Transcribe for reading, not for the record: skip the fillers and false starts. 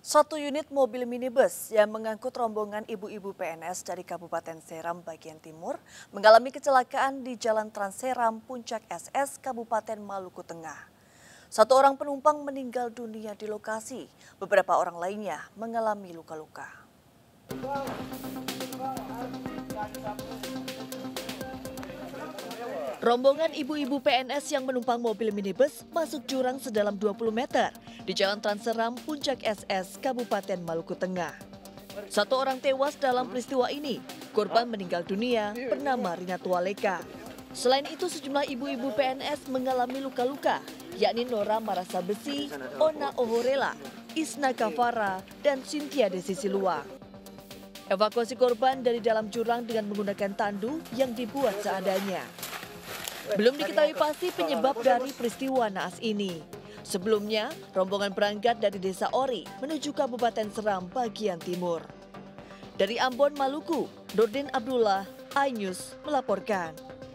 Satu unit mobil minibus yang mengangkut rombongan ibu-ibu PNS dari Kabupaten Seram bagian timur mengalami kecelakaan di Jalan Trans Seram Puncak SS Kabupaten Maluku Tengah. Satu orang penumpang meninggal dunia di lokasi, beberapa orang lainnya mengalami luka-luka. Rombongan ibu-ibu PNS yang menumpang mobil minibus masuk jurang sedalam 20 meter di Jalan Trans Seram Puncak SS Kabupaten Maluku Tengah. Satu orang tewas dalam peristiwa ini, korban meninggal dunia bernama Rina Tualeka. Selain itu sejumlah ibu-ibu PNS mengalami luka-luka, yakni Nora Marasa Besi, Ona Ohorela, Isna Kavara, dan Cynthia Desi Siluang. Evakuasi korban dari dalam jurang dengan menggunakan tandu yang dibuat seadanya. Belum diketahui pasti penyebab dari peristiwa naas ini. Sebelumnya, rombongan berangkat dari Desa Ori menuju Kabupaten Seram bagian timur. Dari Ambon, Maluku, Nurdin Abdullah, iNews melaporkan.